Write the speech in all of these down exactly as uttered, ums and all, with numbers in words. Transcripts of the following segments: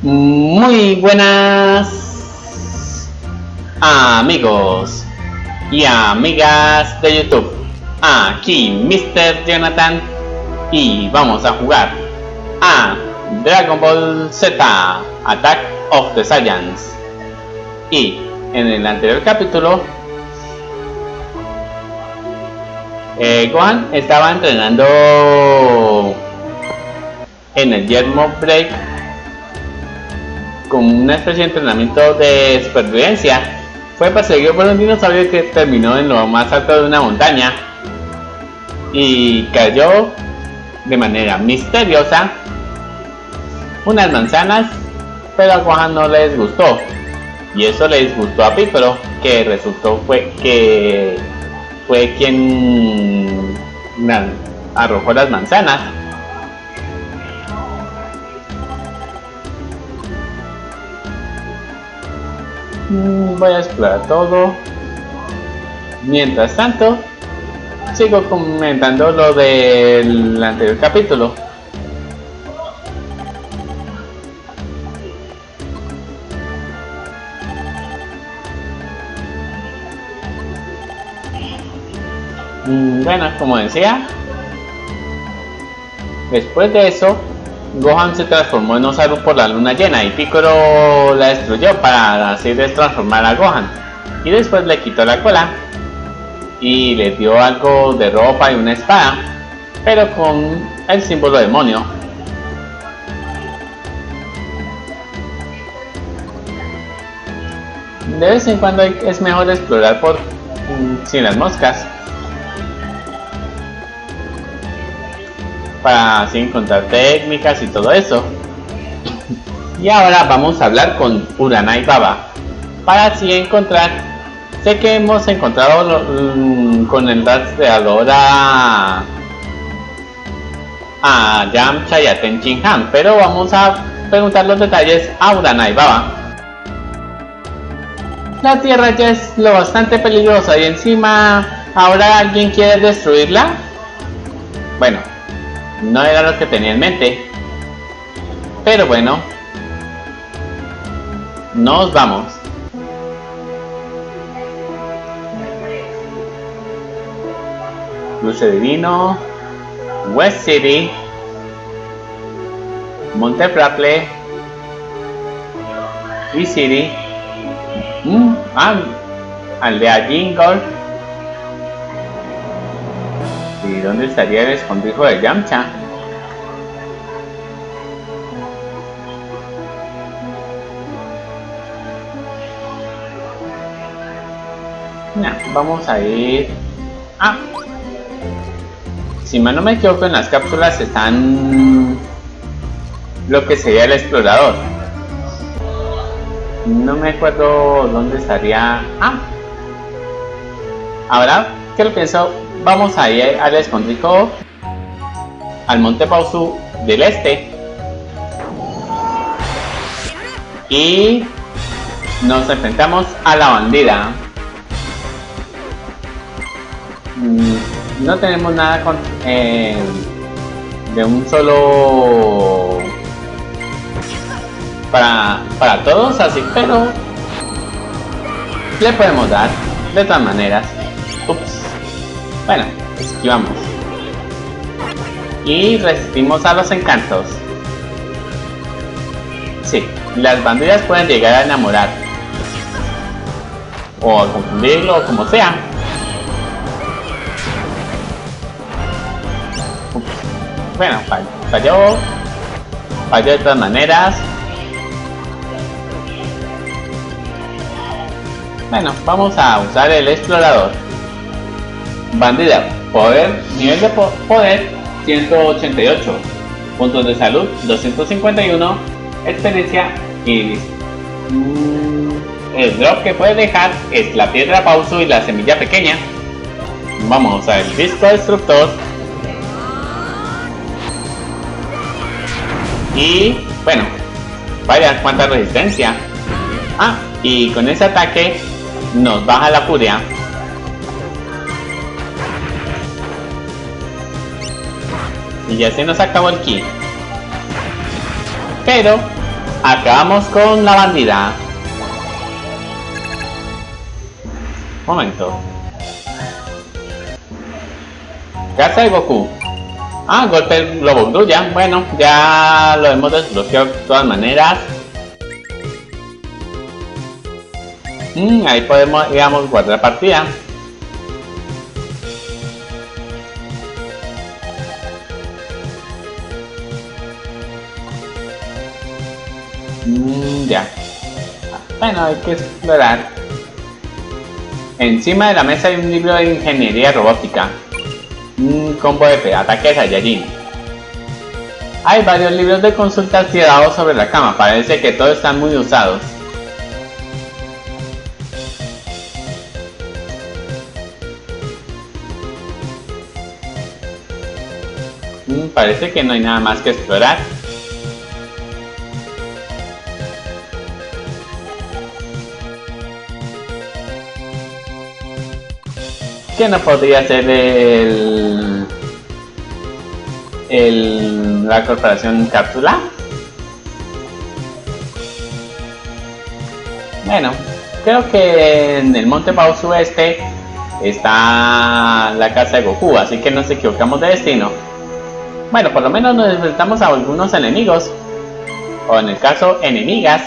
Muy buenas amigos y amigas de YouTube. Aquí mister Jonathan y vamos a jugar a Dragon Ball Z Attack of the Saiyans. Y en el anterior capítulo eh, Gohan estaba entrenando en el Yermo Break con una especie de entrenamiento de supervivencia. Fue perseguido por un dinosaurio que terminó en lo más alto de una montaña y cayó de manera misteriosa unas manzanas, pero a Gohan no les gustó y eso le disgustó a Piccolo, que resultó fue que fue quien arrojó las manzanas. Voy a explorar todo. Mientras tanto, sigo comentando lo del anterior capítulo. Bueno, como decía, después de eso Gohan se transformó en Osaru por la luna llena y Piccolo la destruyó para así destransformar a Gohan, y después le quitó la cola y le dio algo de ropa y una espada, pero con el símbolo demonio. De vez en cuando es mejor explorar por sin las moscas para así encontrar técnicas y todo eso. Y ahora vamos a hablar con Uranai Baba para así encontrar. Sé que hemos encontrado um, con el rastreador a a Yamcha y a Ten Shin Han, pero vamos a preguntar los detalles a Uranai Baba. La tierra ya es lo bastante peligrosa y encima ahora alguien quiere destruirla. Bueno, no era lo que tenía en mente, pero bueno, nos vamos. Luce Divino, West City, Monte Fraple, E-City, mm, ah, Aldea Jingle. ¿Y dónde estaría el escondrijo de Yamcha? Nah, vamos a ir. Ah, si mal no me equivoco, en las cápsulas están lo que sería el explorador. No me acuerdo dónde estaría. Ah, ahora que lo pienso, vamos a ir al escondrijo, al Monte Pausu del Este, y nos enfrentamos a la bandida. No tenemos nada con, eh, de un solo para, para todos, así, pero le podemos dar de todas maneras. Ups. Bueno, esquivamos y resistimos a los encantos. Sí, las bandidas pueden llegar a enamorar o a confundirlo o como sea. Ups. Bueno, falló, falló de todas maneras. Bueno, vamos a usar el explorador. Bandida, poder, nivel de po poder ciento ochenta y ocho, puntos de salud doscientos cincuenta y uno, experiencia y mm, el drop que puede dejar es la piedra Pausu y la semilla pequeña. Vamos a usar el disco destructor y bueno, vaya cuánta resistencia. Ah, y con ese ataque nos baja la furia. Y ya se nos acabó el ki. Pero Acabamos con la bandida. Momento. Casa de Goku. Ah, golpe Globo Grulla. Bueno, ya lo hemos desbloqueado de todas maneras. Mm, ahí podemos, digamos, guardar partida. Mm, ya. Bueno, hay que explorar. Encima de la mesa hay un libro de ingeniería robótica. Un combo F, ataque Saiyajin. Hay varios libros de consultas tirados sobre la cama. Parece que todos están muy usados. Mm, parece que no hay nada más que explorar. Que no podría ser el, el la corporación Cápsula. Bueno, creo que en el Monte Pausu este está la casa de Goku, así que nos equivocamos de destino. Bueno, por lo menos nos enfrentamos a algunos enemigos, o en el caso enemigas.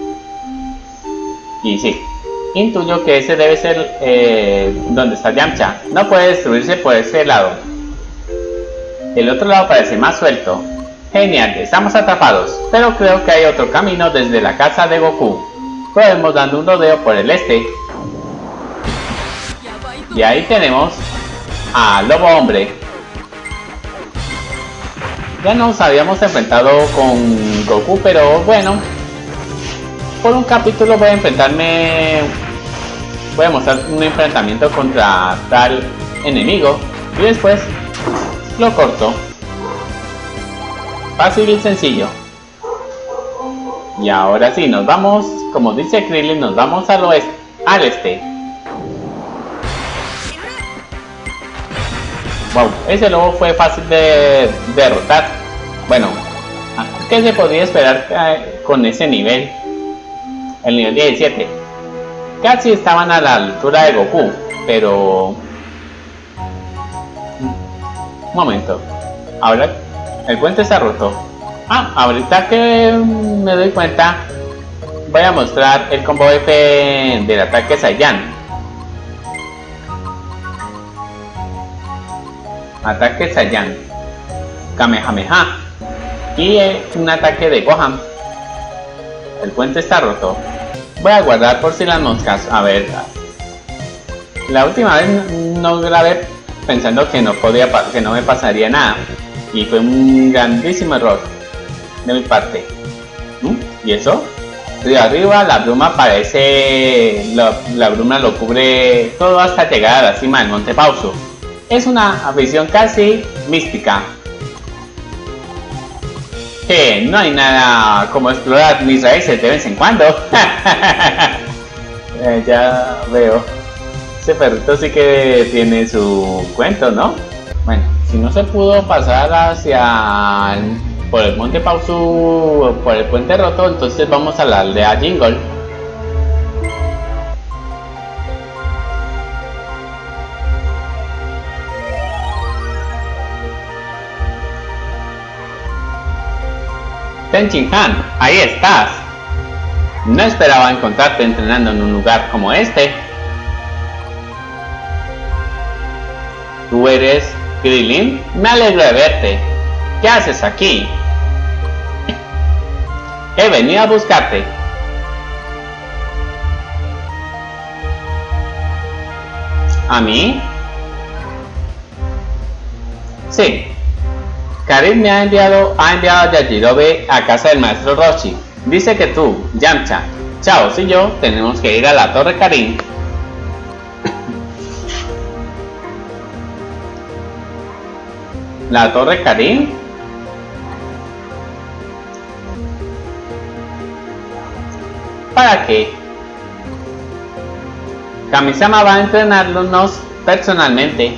Y sí, intuyo que ese debe ser eh, donde está Yamcha. No puede destruirse por ese lado. El otro lado parece más suelto. Genial, estamos atrapados. Pero creo que hay otro camino desde la casa de Goku. Podemos dando un rodeo por el este. Y ahí tenemos a Lobo Hombre. Ya nos habíamos enfrentado con Goku, pero bueno, por un capítulo voy a enfrentarme, voy a mostrar un enfrentamiento contra tal enemigo y después lo corto. Fácil y sencillo. Y ahora sí, nos vamos, como dice Krillin, nos vamos al oeste, al este. Wow, ese lobo fue fácil de derrotar. Bueno, ¿qué se podría esperar eh, con ese nivel? El nivel diecisiete. Casi estaban a la altura de Goku, pero... Un momento. Ahora el puente está roto. Ah, ahorita que me doy cuenta, voy a mostrar el combo F del ataque Saiyan. Ataque Saiyan, Kamehameha y eh, un ataque de Gohan. El puente está roto. Voy a guardar por si las moscas. A ver, la última vez no grabé pensando que no podía, que no me pasaría nada y fue un grandísimo error de mi parte. ¿Mm? ¿Y eso? De arriba la bruma parece, la, la bruma lo cubre todo hasta llegar a la cima del Monte Pausu. Es una visión casi mística. Que no hay nada como explorar mis raíces de vez en cuando. eh, ya veo. Ese perrito sí que tiene su cuento, ¿no? Bueno, si no se pudo pasar hacia el, por el Monte Pausu, por el puente roto, entonces vamos a la aldea Jingle. Tenchin Han, ahí estás. No esperaba encontrarte entrenando en un lugar como este. ¿Tú eres Krillin? Me alegro de verte. ¿Qué haces aquí? He venido a buscarte. ¿A mí? Sí. Karin me ha enviado, ha enviado a Yajirobe a casa del maestro Roshi. Dice que tú, Yamcha, Chaos y yo tenemos que ir a la Torre Karin. ¿La Torre Karin? ¿Para qué? Kami-sama va a entrenarnos personalmente.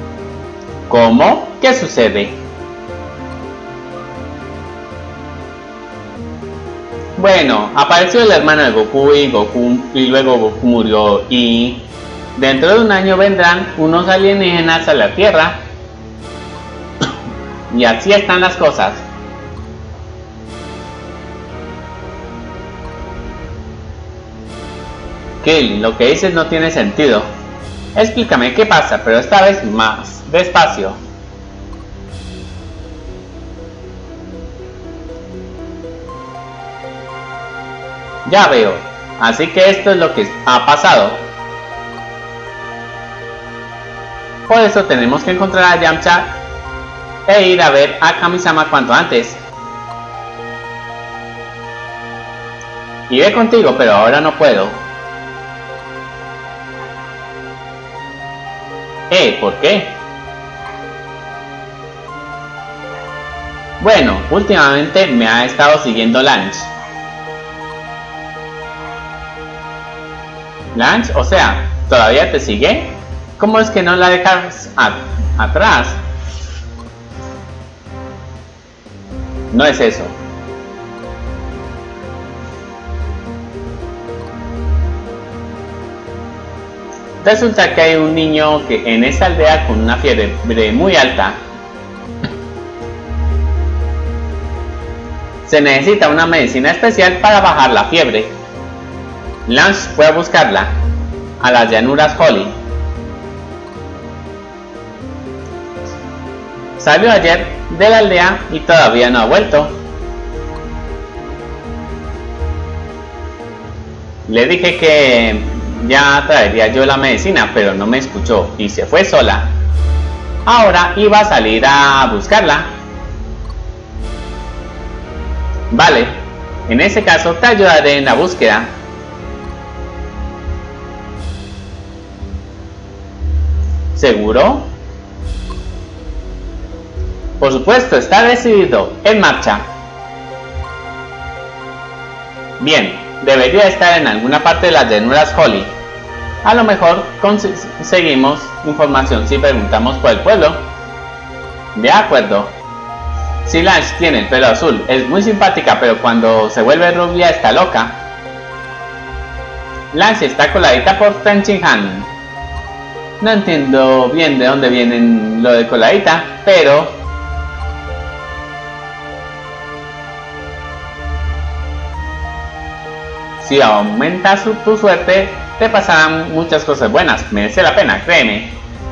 ¿Cómo? ¿Qué sucede? Bueno, apareció el hermano de Goku y Goku y luego Goku murió y dentro de un año vendrán unos alienígenas a la Tierra y así están las cosas. Kill, lo que dices no tiene sentido. Explícame qué pasa, pero esta vez más despacio. Ya veo, así que esto es lo que ha pasado. Por eso tenemos que encontrar a Yamcha e ir a ver a Kami-sama cuanto antes. Iré contigo, pero ahora no puedo. Eh, ¿por qué? Bueno, últimamente me ha estado siguiendo Lance. Lance, o sea, ¿todavía te sigue? ¿Cómo es que no la dejas atrás? No es eso. Resulta que hay un niño que en esta aldea con una fiebre muy alta. Se necesita una medicina especial para bajar la fiebre. Lance fue a buscarla a las llanuras Holly. Salió ayer de la aldea y todavía no ha vuelto. Le dije que ya traería yo la medicina, pero no me escuchó y se fue sola. Ahora iba a salir a buscarla. Vale, en ese caso te ayudaré en la búsqueda. ¿Seguro? Por supuesto, está decidido. En marcha. Bien, debería estar en alguna parte de las llanuras Holly. A lo mejor conseguimos información si preguntamos por el pueblo. De acuerdo. Si Lance tiene el pelo azul, es muy simpática, pero cuando se vuelve rubia está loca. Lance está coladita por Tenshinhan. No entiendo bien de dónde vienen lo de coladita, pero si aumentas su, tu suerte, te pasarán muchas cosas buenas. Merece la pena, créeme.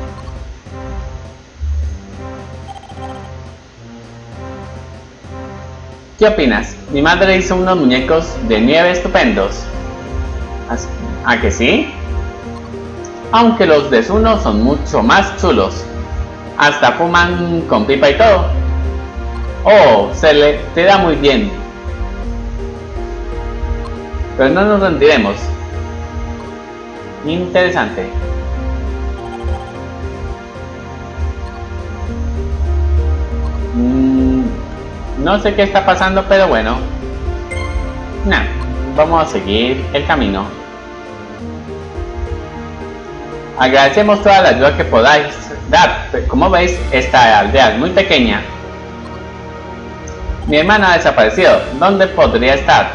¿Qué opinas? Mi madre hizo unos muñecos de nieve estupendos. ¿A que sí? Aunque los de Zuno son mucho más chulos. Hasta fuman con pipa y todo. Oh, se le te da muy bien. Pero no nos rendiremos. Interesante. Mm, no sé qué está pasando, pero bueno. Nah, vamos a seguir el camino. Agradecemos toda la ayuda que podáis dar. Como veis, esta aldea es muy pequeña. Mi hermana ha desaparecido. ¿Dónde podría estar?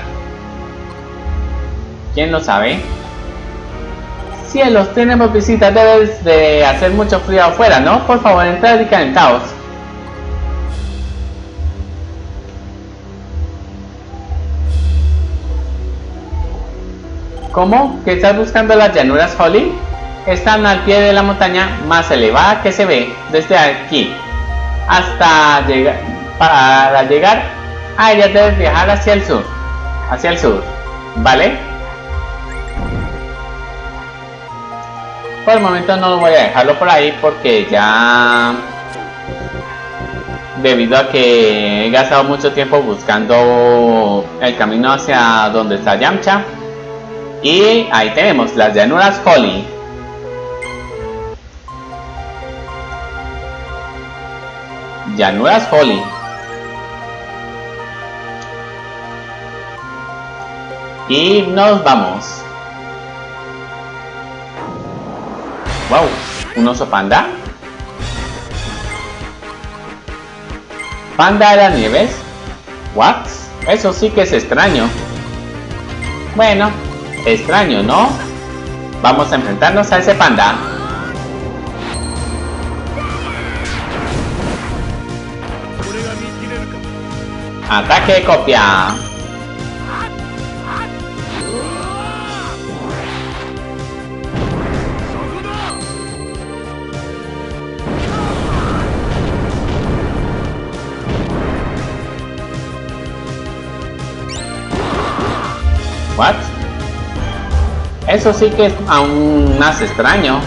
¿Quién lo sabe? Cielos, tenemos visitas. Debes de hacer mucho frío afuera, ¿no? Por favor, entrad y calentaos. ¿Cómo? ¿Que estás buscando las llanuras Holly? Están al pie de la montaña más elevada que se ve desde aquí. Hasta llegar, para llegar a ellas debes viajar hacia el sur. Hacia el sur, ¿vale? Por el momento no voy a dejarlo por ahí porque ya, debido a que he gastado mucho tiempo buscando el camino hacia donde está Yamcha. Y ahí tenemos las llanuras Holly. Llanuras Holly. Y nos vamos. Wow, un oso panda. ¿Panda de las nieves? What? Eso sí que es extraño. Bueno, extraño, ¿no? Vamos a enfrentarnos a ese panda. Ataque de copia. What? Eso sí que es aún más extraño.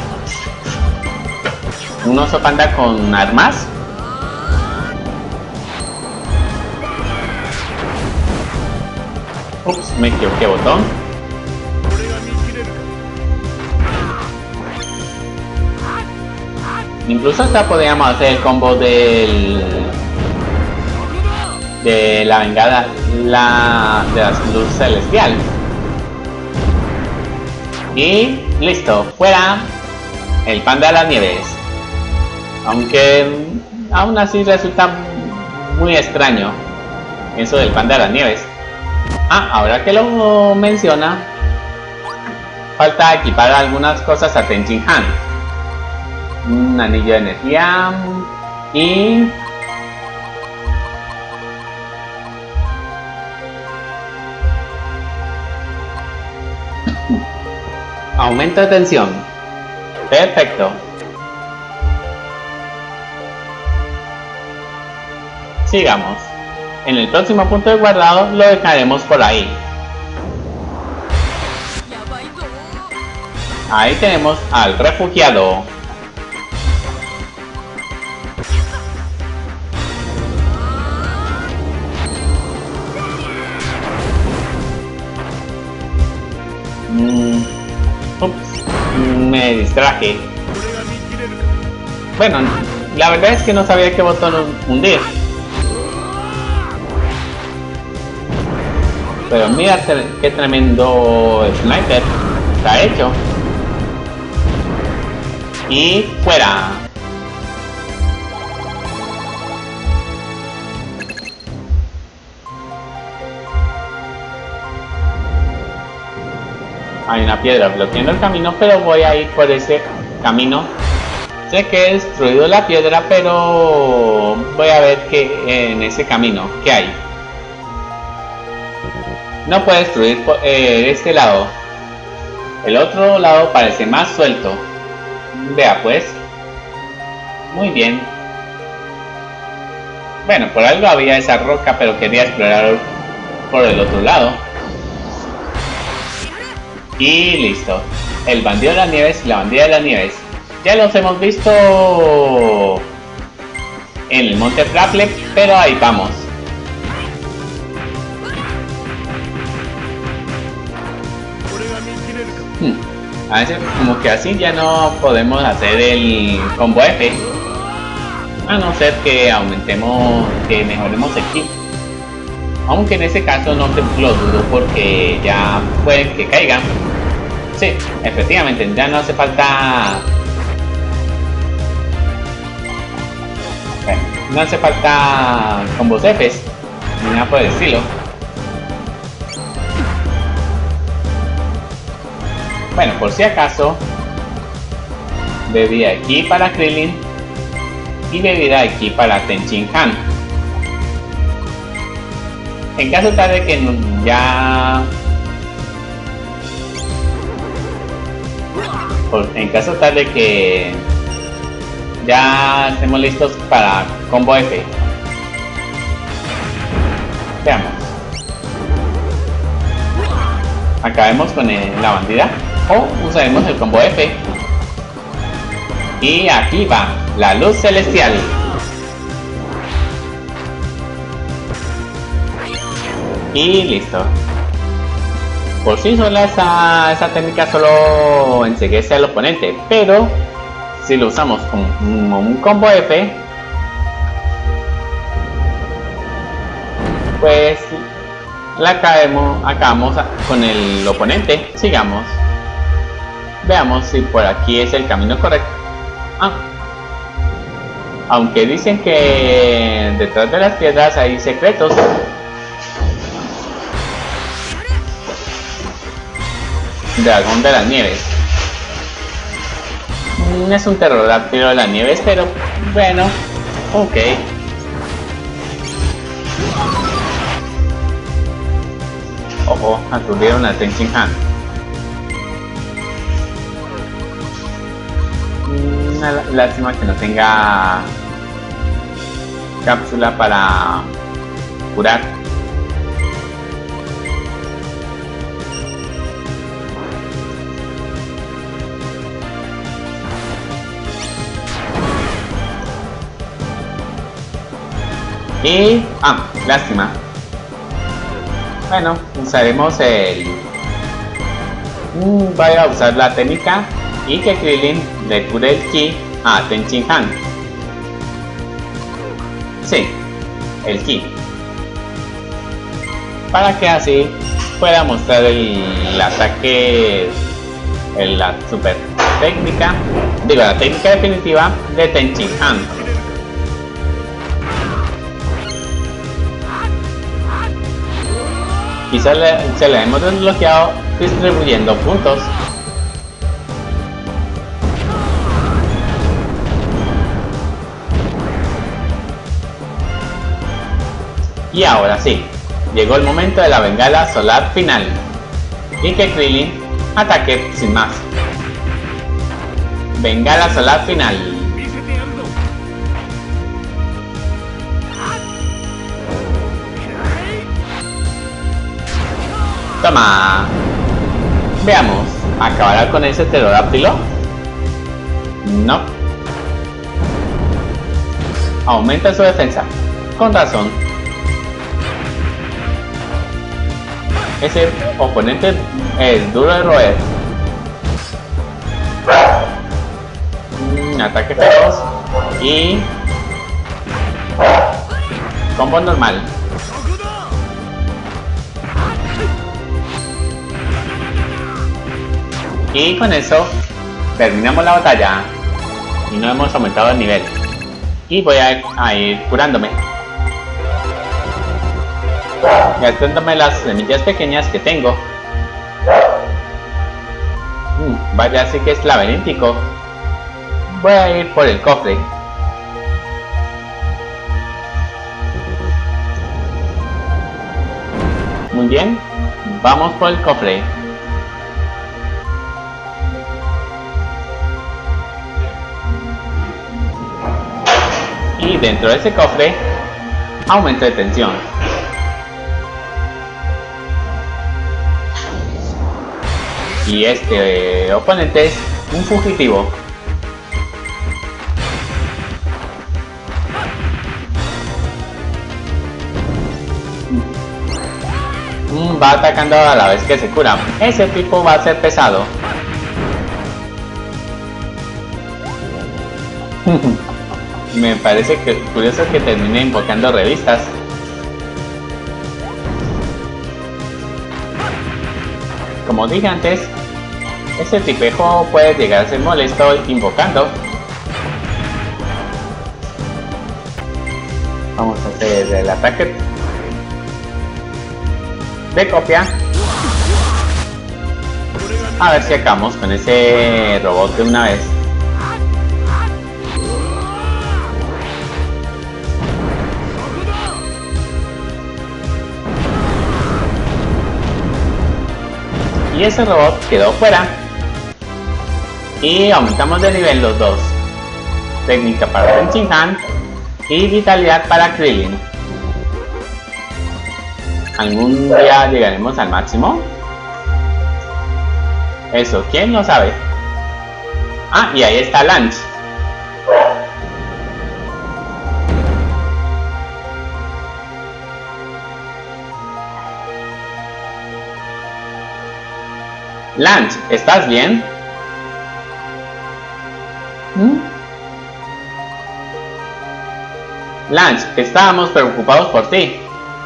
¿Un oso panda con armas? Ups, me equivoqué botón. Incluso hasta podríamos hacer el combo del de la vengada la de la luz celestial. Y listo, fuera el panda de las nieves. Aunque aún así resulta muy extraño eso del panda de las nieves. Ah, ahora que lo menciona, falta equipar algunas cosas a Tenchin Han. Un anillo de energía y aumento de tensión. Perfecto. Sigamos. En el próximo punto de guardado lo dejaremos por ahí. Ahí tenemos al refugiado. Mm, ups, me distraje. Bueno, la verdad es que no sabía qué botón hundir. Pero mira qué tremendo sniper está hecho. Y fuera. Hay una piedra bloqueando el camino, pero voy a ir por ese camino. Sé que he destruido la piedra, pero voy a ver qué en ese camino qué hay. No puede destruir eh, este lado. El otro lado parece más suelto. Vea pues. Muy bien. Bueno, por algo había esa roca, pero quería explorar por el otro lado. Y listo. El bandido de las nieves y la bandida de las nieves. Ya los hemos visto en el monte Fraple, pero ahí vamos. Hmm. A veces como que así ya no podemos hacer el combo F, a no ser que aumentemos, que mejoremos el ki. Aunque en ese caso no te lo dudo porque ya puede que caigan. Sí, efectivamente, ya no hace falta. Bueno, no hace falta combos Fs ni nada por el estilo. Bueno, por si acaso, bebida de ki para Krillin y bebida de ki para Tenchin Han. En caso tal de que ya, en caso tal de que ya estemos listos para combo F. Veamos. Acabemos con el, la bandida. O usaremos el combo F. Y aquí va la luz celestial. Y listo. Por sí sola esa, esa técnica solo enceguece al oponente, pero si lo usamos como un, un combo F, pues la acabemos, acabamos con el oponente. Sigamos. Veamos si por aquí es el camino correcto. Ah. Aunque dicen que detrás de las piedras hay secretos. dragón de las nieves. No es un pterodáctilo de las nieves, pero bueno, ok. Ojo, aturdieron a Tenchinhan. Una lástima que no tenga cápsula para curar. Y... ah, lástima. Bueno, usaremos el... Mm, voy a usar la técnica y que Krillin le cure el ki a Tenchinhan. Sí, el ki. Para que así pueda mostrar el, el ataque, el, la super técnica, digo la técnica definitiva de Tenchinhan. Quizás le, se le hemos desbloqueado distribuyendo puntos. Y ahora sí, llegó el momento de la bengala solar final. Y que Krillin ataque sin más. Bengala solar final. Toma. Veamos, ¿acabará con ese pterodáctilo? No. Aumenta su defensa. Con razón. Ese oponente es duro de roer. Mm, ataque feroz. Y... combo normal. Y con eso terminamos la batalla y no hemos aumentado el nivel. Y voy a, a ir curándome, gastándome las semillas pequeñas que tengo. Mm, vaya, así que es laberíntico. Voy a ir por el cofre. Muy bien, vamos por el cofre. Y dentro de ese cofre, aumento de tensión. Y este eh, oponente es un fugitivo. Mm, va atacando a la vez que se cura. Ese tipo va a ser pesado. Me parece que curioso que termine invocando revistas. Como dije antes, ese tipejo puede llegar a ser molesto invocando. Vamos a hacer el ataque de copia. A ver si acabamos con ese robot de una vez. Y ese robot quedó fuera. Y aumentamos de nivel los dos. Técnica para Tenchinhan y vitalidad para Krillin. ¿Algún día llegaremos al máximo? Eso, ¿quién lo sabe? Ah, y ahí está Lance. Lance, ¿estás bien? ¿Mm? Lance, estábamos preocupados por ti.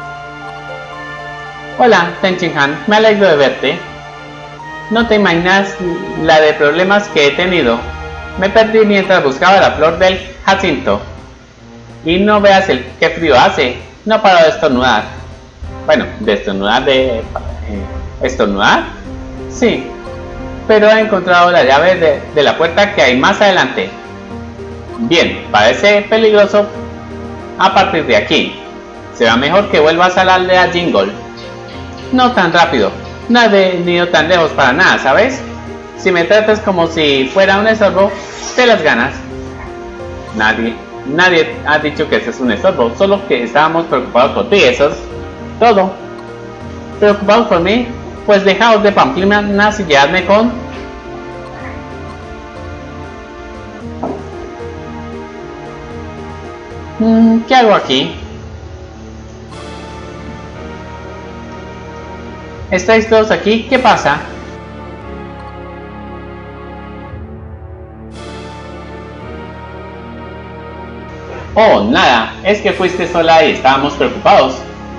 Hola, Tenchinhan, me alegro de verte. No te imaginas la de problemas que he tenido. Me perdí mientras buscaba la flor del jacinto. Y no veas el qué frío hace. No paro de estornudar. Bueno, de estornudar de... Eh, ¿estornudar? Sí, pero he encontrado la llave de, de la puerta que hay más adelante. Bien, parece peligroso a partir de aquí. Será mejor que vuelvas a la aldea Jingle. No tan rápido, no he venido tan lejos para nada, ¿sabes? Si me tratas como si fuera un estorbo, te las ganas. Nadie, nadie ha dicho que ese es un estorbo, solo que estábamos preocupados por ti, eso es todo. ¿Preocupados por mí? Pues dejaos de pamplinas y llevadme con... ¿Qué hago aquí? ¿Estáis todos aquí? ¿Qué pasa? Oh, nada, es que fuiste sola y estábamos preocupados.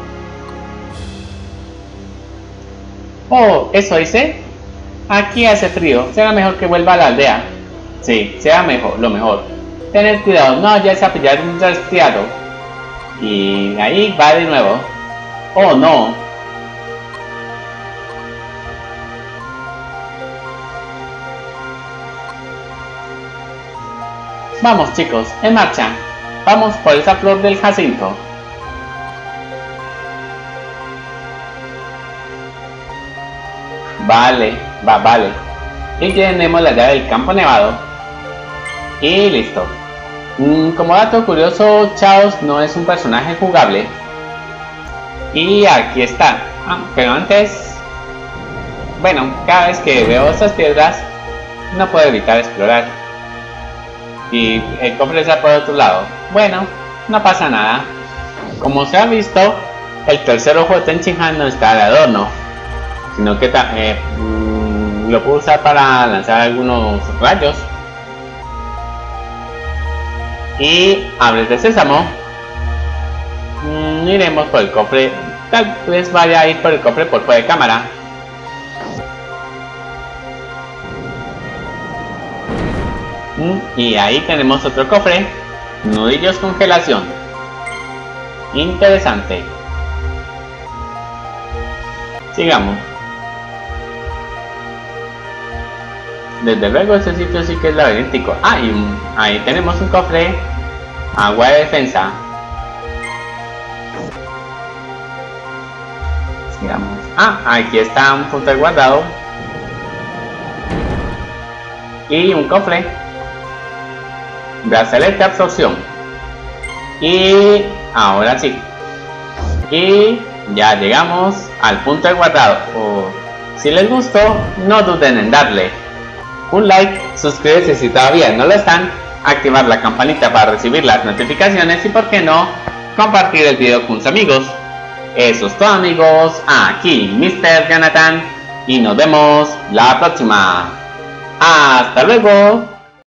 Oh, ¿eso hice? Aquí hace frío, será mejor que vuelva a la aldea. Sí, será mejor, lo mejor. Tened cuidado, no vayáis a pillar un resfriado. Y ahí va de nuevo. Oh, no. Vamos chicos, en marcha. Vamos por esa flor del jacinto. Vale, va, vale. Y tenemos la llave del campo nevado. Y listo. Mm, como dato curioso, Chaos no es un personaje jugable. Y aquí está. Ah, pero antes... Bueno, cada vez que veo esas piedras, no puedo evitar explorar. Y el cofre está por otro lado. Bueno, no pasa nada. Como se ha visto, el tercer ojo de Ten-Shin-Han no está de adorno, sino que eh, mmm, lo puedo usar para lanzar algunos rayos. Y abres de sésamo. Mmm, iremos por el cofre. Tal vez vaya a ir por el cofre por fuera de cámara. Y ahí tenemos otro cofre. Nudillos congelación. Interesante. Sigamos. Desde luego este sitio sí que es laberíntico. Ah, y un, ahí tenemos un cofre. Agua de defensa. Sigamos. Ah, aquí está un punto de guardado. Y un cofre. Brazalete de absorción. Y ahora sí. Y ya llegamos al punto de guardado. Oh, si les gustó, no duden en darle un like, suscribirse si todavía no lo están, activar la campanita para recibir las notificaciones y, por qué no, compartir el video con sus amigos. Eso es todo, amigos. Aquí mister Jonathan y nos vemos la próxima. Hasta luego.